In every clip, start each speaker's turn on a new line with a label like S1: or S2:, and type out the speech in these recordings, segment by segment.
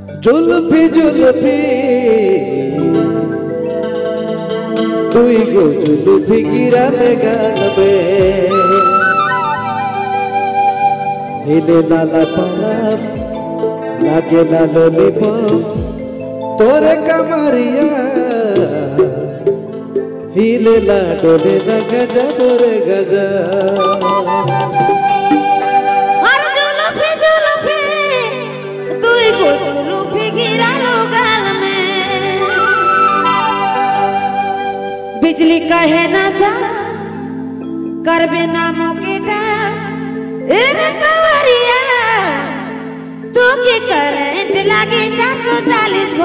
S1: जुल्फी जुल्फी तुई गो जुल्फी गिराले गाल में हिले लाला पाला लागे लालो लिपो तोरे कमरिया हिले ला डोले ना गजा तोरे गजा
S2: बिजली कहे ना सा करबे नामों के टास रे सवरिया तू के करंट लागे 440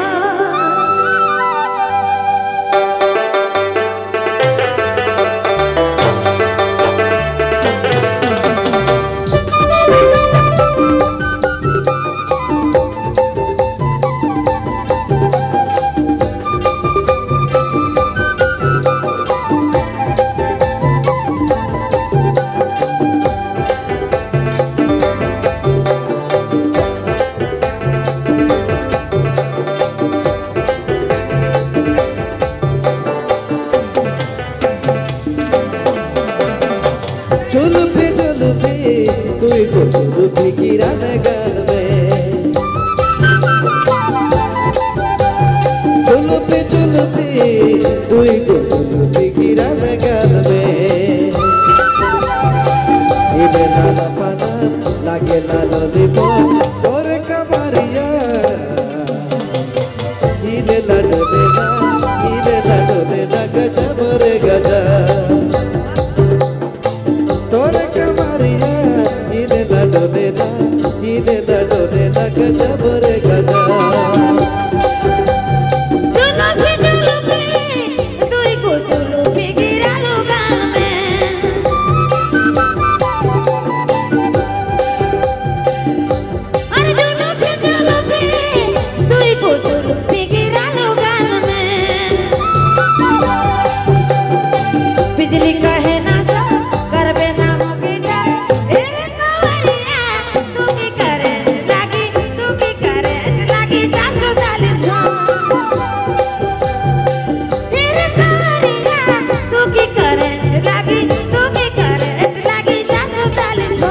S1: जुल्फी जुल्फी तुई को जुल्फी गिराले गाल में जुल्फी जुल्फी तुई को जुल्फी गिराले गाल में हिले लाला पाला लागे लालो लिपो तोरे कमरिया हिले ला डोले ना गजा मोरे गजा तोरे कमरिया हिले ला डोले ना गजा मोरे गजा
S2: बिजली कहे ना सा करबे नामों के टास रे सवरिया तू की करंट लागी 440 रे सवरिया तू की करंट लागी 440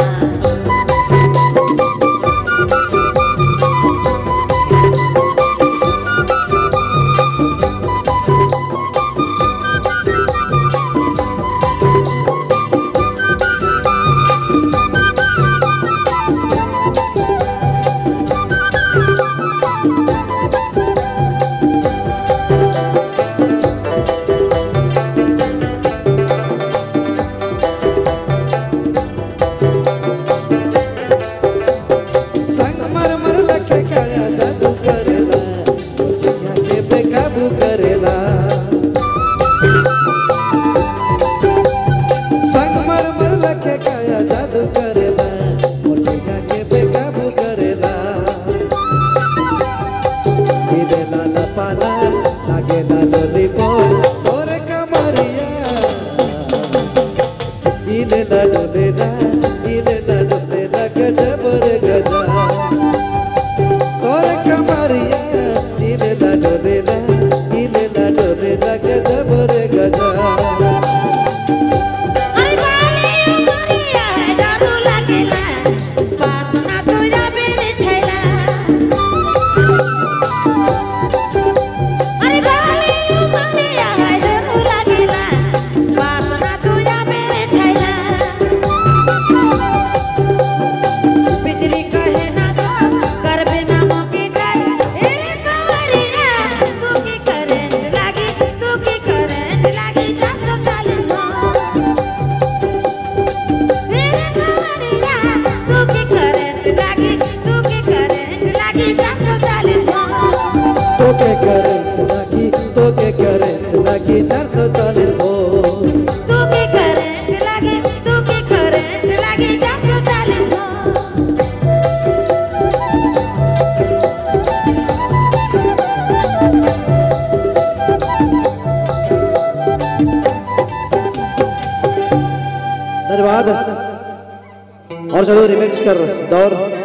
S1: संगमरमर लखे काया जादू करेला मुझिया के बेकाबू करेला संगमरमर लखे काया जादू करेला मुझिया के बेकाबू करेला हिले लाला पाला लागे लालो लिपो तोरे कमरिया हिले ला डोले ना गजा मोरे गजा तोरे कमरिया हिले ला डोले ना गजा मोरे गजा
S2: अरे बाले मरिया डरो लागेला पासना तुया बेरे छैला अरे बाले मरिया डरो लागेला पासना तुया बेरे छैला बिजली कहे ना सा करबे नामों के टास रे सवरिया तू की करंट लागी 440 रे सवरिया तू की करंट लागी 440
S1: तोके करंट लागी 440 हो
S2: तू की करंट लागी 440
S1: धन्यवाद। और चलो रिमिक्स कर दौर